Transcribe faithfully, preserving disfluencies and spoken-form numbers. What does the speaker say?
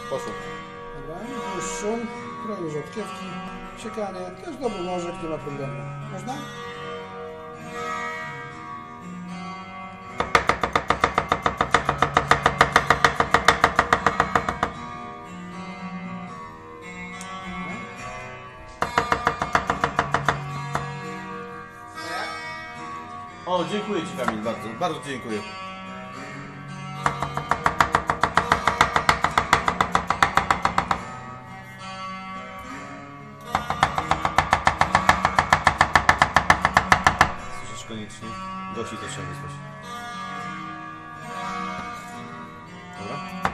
Poszło. Dobra, już szum, kroję rzodkiewki, siekanie, też dobry nożyk, nie ma problemu. Można? O, dziękuję Ci, Kamil, bardzo, bardzo dziękuję. Słyszysz koniecznie? Gości to trzeba wysłać. Dobra?